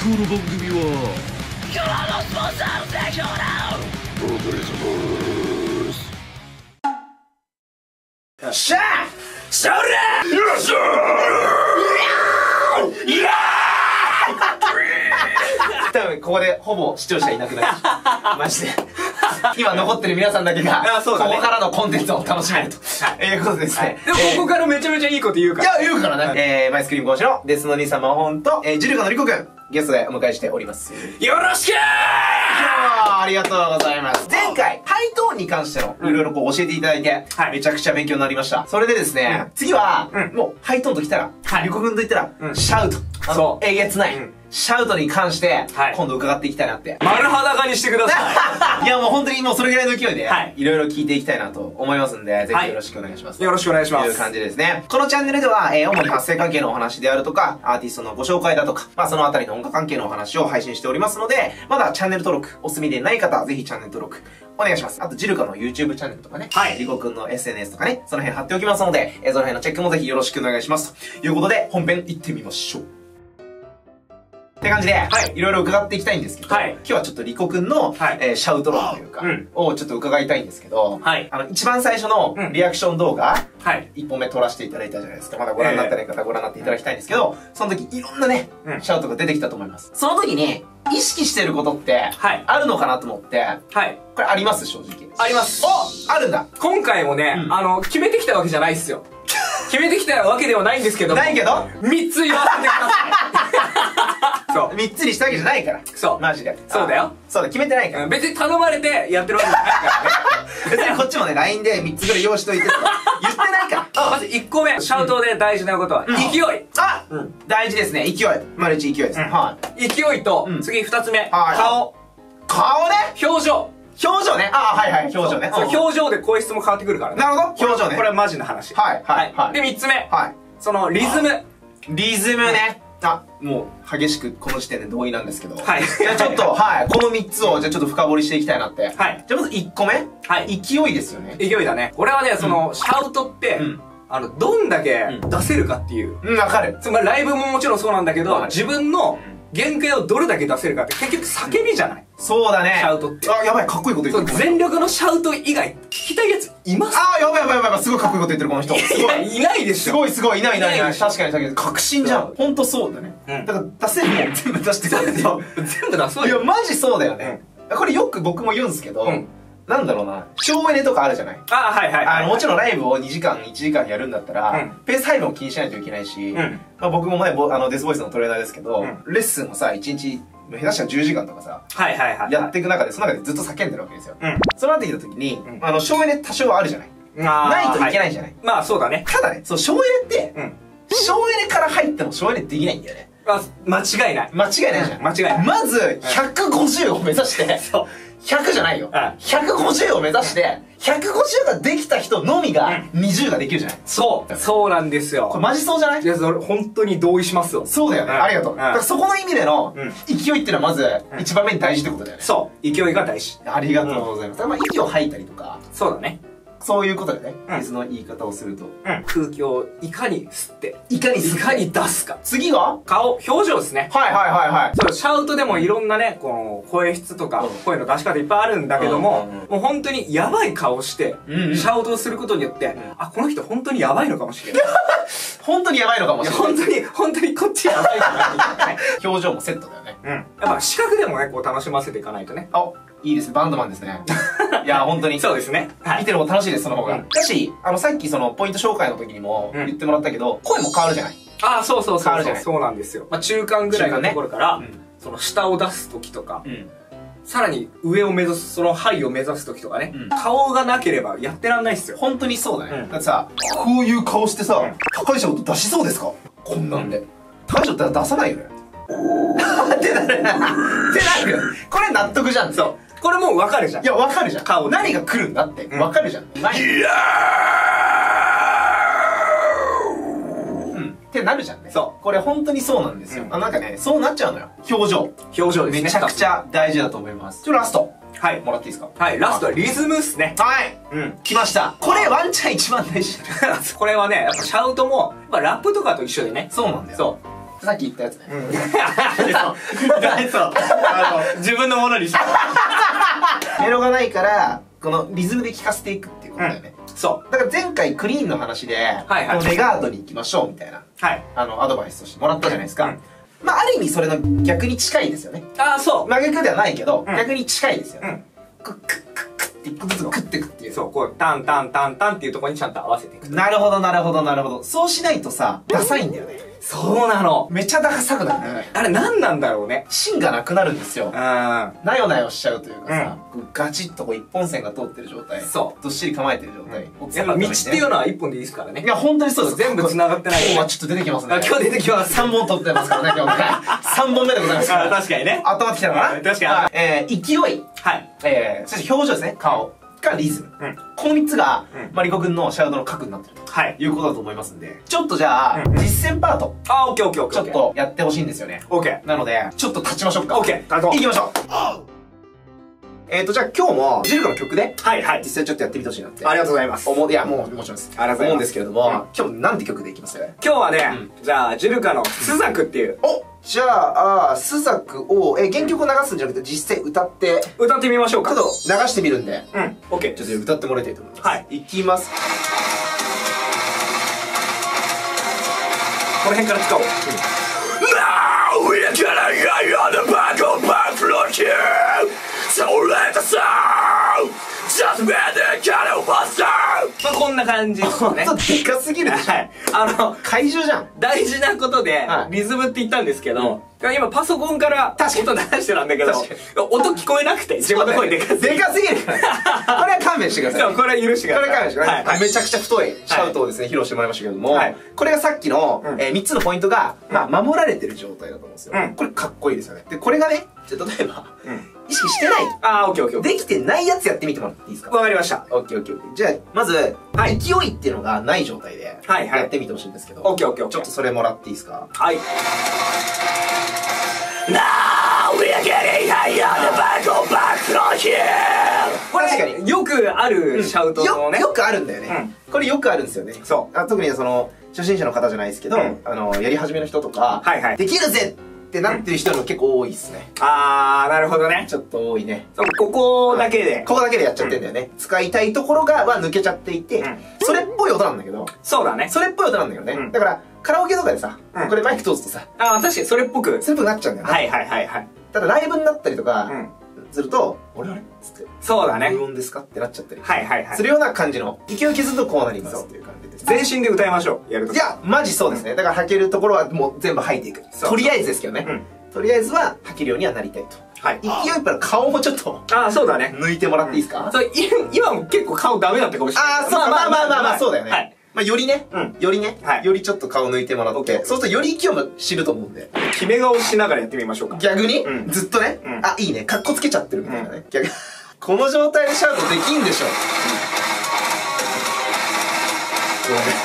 この番組は今日のスポンサーの提供だ。 お送りします。 よっしゃそれよっしゃーイエーイ多分ここでほぼ視聴者いなくなるマジで今残ってる皆さんだけがここからのコンテンツを楽しめるということですね。 でもここからめちゃめちゃいいこと言うから。 いや言うからね。マイスクリーム講師のデスの兄さん魔法とジルカのリコくんゲストでお迎えしております。 よろしくー。 ありがとうございます。前回ハイトーンに関してのいろいろこう教えていただいてめちゃくちゃ勉強になりました。それでですね、次はもうハイトーンときたらリコくんと言ったらシャウト、 そうえげつないシャウトに関して今度伺っていきたいなって丸裸にしてくださいやもう本当にもうそれぐらいの勢いではいいろいろ聞いていきたいなと思いますんで、ぜひよろしくお願いします。 い。よろしくお願いします。 という感じですね。このチャンネルでは、主に発声関係のお話であるとか、アーティストのご紹介だとか、まあそのあたりの音楽関係のお話を配信しておりますので、まだチャンネル登録お済みでない方はぜひチャンネル登録お願いします。あと、ジルカの YouTube チャンネルとかね、リコくんの SNS とかね、その辺貼っておきますので、その辺のチェックもぜひよろしくお願いします。ということで、本編行ってみましょう。って感じで、いろいろ伺っていきたいんですけど、今日はちょっとリコくんの、シャウト論というか、をちょっと伺いたいんですけど、一番最初のリアクション動画、1本目撮らせていただいたじゃないですか。まだご覧になってない方ご覧になっていただきたいんですけど、その時いろんなね、シャウトが出てきたと思います。その時に、意識してることって、あるのかなと思って、これあります正直。 あります。 あるんだ。 今回もね、決めてきたわけじゃないっすよ。決めてきたわけではないんですけど。 ないけど ?3 つ言わせてください。そう。 3つにしたわけじゃないから。 そう。 マジで。 そうだよ。 そうだ、決めてないから。 別に頼まれてやってるわけじゃないからね。 別にこっちもね、LINE で3つぐらい用意しといてとか言ってないから。 まず1個目、シャウトで大事なことは、勢い。 大事ですね、勢い。丸一勢いですね。 勢いと、次2つ目、顔。 顔ね。 表情。 表情ね。表情ね。 表情で声質も変わってくるからね。 なるほど。表情ね。 これはマジな話。で、3つ目。そのリズム。 リズムね。もう激しくこの時点で同意なんですけど。じゃあちょっと、この3つをじゃあちょっと深掘りしていきたいなって。じゃあまず1個目。勢いですよね。 勢いだね。俺はね、その、シャウトって、どんだけ出せるかっていう。 わかる。 つまりライブももちろんそうなんだけど、自分の限界をどれだけ出せるかって結局叫びじゃない。 そうだね。 シャウトって。 やばい、かっこいいこと言ってる。 全力のシャウト以外聞きたいやついます？ やばい、すごいかっこいいこと言ってるこの人。 いや、いないでしょ。 すごい、いない。確かに、確信じゃん。ほんとそうだね。だから出せるもん全部出してくれるよ。 全部出そうよ。 いや、マジそうだよね。これよく僕も言うんですけど、なんだろうな、省エネとかあるじゃない。もちろんライブを2時間、1時間やるんだったら、ペース配分を気にしないといけないし、僕もね、デスボイスのトレーナーですけど、レッスンをさ、1日、下手したら10時間とかさ、やっていく中で、その中でずっと叫んでるわけですよ。そうなってきた時に、省エネ多少はあるじゃない。ないといけないじゃない。 まあそうだね。 ただね、そう、省エネって、省エネから入っても省エネできないんだよね。 間違いない。 間違いないじゃん。 間違いない。 まず、150を目指して、100じゃないよ。150を目指して、150ができた人のみが20ができるじゃない。 そうなんですよ。 これマジそうじゃない？ いや、それ本当に同意しますよ。 そうだよね。ありがとう。だからそこの意味での勢いっていうのはまず一番目に大事ってことだよね。 そう。勢いが大事。 ありがとうございます。まあ息を吐いたりとか。 そうだね。 そういうことでね。水の言い方をすると。 空気をいかに吸って、 いかに出すか。 次が顔、表情ですね。 はい。 そう、シャウトでもいろんなね、この声質とか、声の出し方いっぱいあるんだけども、もう本当にやばい顔して、シャウトをすることによって、この人本当にやばいのかもしれない。 本当にやばいのかもしれない。 本当にこっちやばいからね。 表情もセットだよね。 やっぱ視覚でもね、こう楽しませていかないとね。 いいですね。バンドマンですね。いや、本当に。 そうですね。 見てる方楽しいです、その方が。だし、さっきそのポイント紹介の時にも言ってもらったけど、声も変わるじゃない。 そう変わるじゃない。 そうなんですよ。中間ぐらいのところから、その下を出す時とか、さらに上を目指す、そのハイを目指す時とかね、顔がなければやってらんないっすよ。 本当にそうだね。だってさ、こういう顔してさ、高いシャウト出しそうですか？こんなんで。高いシャウト出さないよね。ってなる。これ納得じゃん。 そう。これもう分かるじゃん。 いや、分かるじゃん。顔。何が来るんだって分かるじゃん。ってなるじゃんね。これ本当にそうなんですよ。なんかね、そうなっちゃうのよ。表情ですね。めちゃくちゃ大事だと思います。ラスト。もらっていいですか？ ラストはリズムっすね。 来ました。これワンチャン一番大事。 これはね、やっぱシャウトも、ラップとかと一緒でね。 そうなんだよ。 さっき言ったやつね。 自分のものにした。 メロがないから、このリズムで聴かせていくっていうことだよね。 そう。 だから前回クリーンの話で、 はいはいこのレガートに行きましょうみたいな、 はい。 アドバイスとしてもらったじゃないですか。 うん。 まあ、ある意味それの逆に近いですよね。 ああ、そう。 真逆ではないけど、 うん逆に近いですよね。 うん。 クックックックッって一個ずつ食ってくっていう。 そう、こう、タンタンタンタンっていうところにちゃんと合わせていく。 なるほど、なるほど、なるほど。そうしないとさ、ダサいんだよね。 そうなの。 めっちゃダサくなるね。 あれ何なんだろうね。 芯がなくなるんですよ。 うん。 なよなよしちゃうというかさ、ガチッとこう一本線が通ってる状態。 そどっしり構えてる状態。 やっぱ道っていうのは一本でいいですからね。 いや、本当にそうです。 全部繋がってない。 今日はちょっと出てきますね。 今日出てきます。 3本取ってますからね、今日ね。3本目でございますから。 確かにね。 頭ってきたのかな。 確かに。勢い。 はい。 そして表情ですね、顔。かリズム。この3つが、リコ君のシャウトの核になってると。はい。いうことだと思いますんで。ちょっとじゃあ、実践パート。 あ、オッケーオッケーオッケー。 ちょっとやってほしいんですよね。 オッケー。 なので、ちょっと立ちましょうか。 オッケー。 行きましょう。じゃあ今日も、ジルカの曲で、 はいはい。 実際ちょっとやってみてほしいなって。 ありがとうございます。 いや、もう、もちろんです。 ありがとうございます。 思うんですけれども、今日なんて曲でいきます今日はね、じゃあ、ジルカのスザクっていう。 おじゃあ、スザクを、原曲を流すんじゃなくて、実際歌って、 歌ってみましょうか。 ちょっと流してみるんで、 うん。オッケー。 ちょっと歌ってもらいたいと思います。 はい。 いきます。 この辺から使おう。 Now we're gonna get on the back of my floor here. So let us out. Just where the cattle pass out. まあこんな感じですね。 ちょっとでかすぎるでしょ。 はい。 怪獣じゃん。 大事なことでは、いリズムって言ったんですけど、今パソコンから音出してたんだけど、音聞こえなくて、自分の声でかすぎる。 でかすぎるから。これは勘弁してください。 そう、これは許してください。 これ勘弁してください。 はい。 めちゃくちゃ太いシャウトをですね、披露してもらいましたけどもはい、 これがさっきの3つのポイントが、まうんあ、守られてる状態だと思うんですようん。 これかっこいいですよね。で、これがね、じゃあ例えば、 うん意識してない。 あー、オッケーオッケーオッケできてないやつやってみてもらっていいですか？ ー。わかりました。 オッケーオッケーオッケー。じゃあ、まず、 はい勢いっていうのがない状態で、 はいはいやってみてほしいんですけど、 オッケーオッケーオッケー。 ちょっとそれもらっていいですか？ はい。 Now we're getting higher on the back of my floor here. これ確かによくあるシャウトのね。 よくあるんだよね。これよくあるんですよね。 そう特にその、初心者の方じゃないですけど、 うんやり始めの人とか、 はいはいできるぜってなってる人も結構多いっすね。 あー、なるほどね。 ちょっと多いね。 そうここだけで。 ここだけでやっちゃってんだよね。使いたいところが、抜けちゃっていて、 うんそれっぽい音なんだけど、 そうだね。 それっぽい音なんだけどね。 うんだから、カラオケとかでさ、 うんこれマイク通すとさ、 あー、確かにそれっぽく。 それっぽくなっちゃうんだよね。 はいはいはいはい。 ただライブになったりとか、 うん。 すると、あれつって、 そうだね。 無音ですかってなっちゃったり。 はいはいはいす。るような感じの、勢い削るとこうなりますっていう感じです。 全身で歌いましょう。やるとき。 いや、マジそうですね。だから吐けるところはもう全部吐いていく。 そうとりあえずですけどね。 うんとりあえずは吐けるようにはなりたいと。 はい。 勢いやっぱり顔もちょっとあー、そうだね。 抜いてもらっていいですか？ そう、今も結構顔ダメだったかもしれない。 ああ、そうか、まあまあまあまあ、そうだよね。 はい。 まあ、よりね、 うんよりね、 はいよりちょっと顔抜いてもらって、そうするとより勢いも知ると思うんで。 決め顔しながらやってみましょうか。 逆に、 うんずっとね、 うんあ、いいね、カッコつけちゃってるみたいなね。逆この状態でシャウトできんでしょ。ごめんね。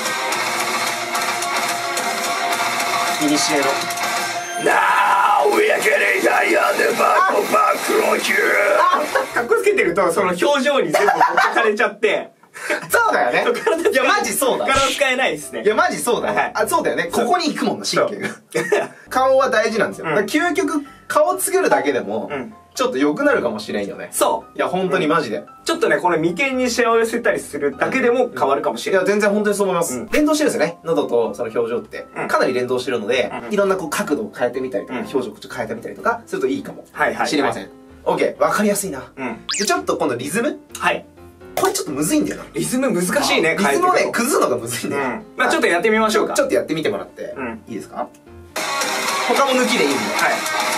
イニシエの。 Now we're getting higher on the back of my floor here. かっこつけてると、その表情に全部持ってかれちゃって、 そうだよね。 体いや、マジそうだ。 体使えないですね。 いや、マジそうだよ。 はいあ、そうだよね。ここに行くもんな、神経が。顔は大事なんですよ。 うんだから究極、顔作るだけでも、 うんちょっと良くなるかもしれんよね。 そいや、本当にマジで。 う。ちょっとね、この眉間にしわ寄せたりするだけでも変わるかもしいや、 れない。 全然本当にそう思います。 うん連動してるんですよね。喉とその表情って。 うんかなり連動してるので、 うんいろんなこう角度を変えてみたりとか、 うん表情をちょっと変えてみたりとか、するといいかもはいはい。 しれません。オッケー、わかりやすいな。 うん。 で、ちょっと今度リズムはい。 これちょっとむずいんだよな。 リズム難しいね、 リズムをね、 変えて崩すのがむずいんくの。 だよ。 うん。まあちょっとやってみましょうか。 ちょっとやってみてもらって、 うんいいですか？他も抜きでいいんで。 はい。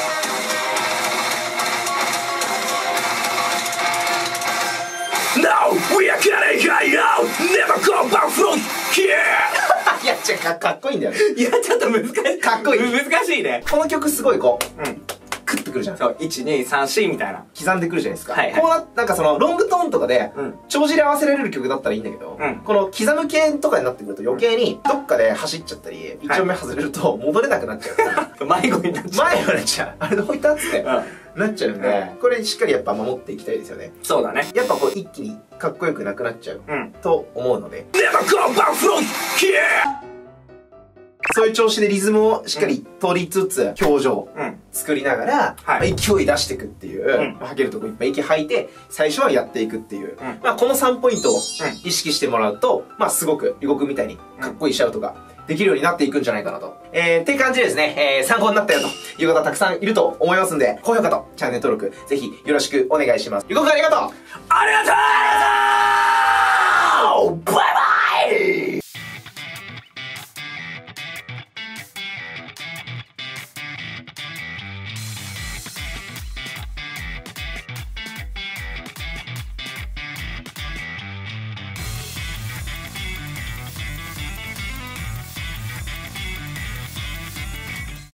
Now we're getting higher. Never go back from here. いや、かっこいいんだよね。 いや、ちょっと難しい。 かっこいい難しいね。 この曲すごいこう、 うん。 クッとくるじゃないですか。 そう、1、2、3、4みたいな。 刻んでくるじゃないですか。 はいはいこうなんかその、ロングトーンとかで、 うん。 帳尻合わせられる曲だったらいいんだけど、 うんこの刻む系とかになってくると余計に、どっかで走っちゃったり、一音目外れると戻れなくなっちゃうから、 迷子になっちゃう。 前になっちゃう。あれどこ行ったっつって、 うん。 なっちゃうんで、これしっかりやっぱ守っていきたいですよね。 そうだね。 やっぱこう一気にかっこよくなくなっちゃううん。 と思うので、 Never go back from here. そういう調子でリズムをしっかり取りつつ、表情、 うん作りながら、 はい勢い出していくっていう、吐けるとこいっぱい息吐いて、最初はやっていくっていう。 んこの3ポイントを意識してもらうと、すごく、リゴくんみたいにかっこいいシャウトができるようになっていくんじゃないかなと。って感じでですね、参考になったよという方たくさんいると思いますんで、高評価とチャンネル登録、ぜひよろしくお願いします。リゴくんありがとう。 ありがとうバイ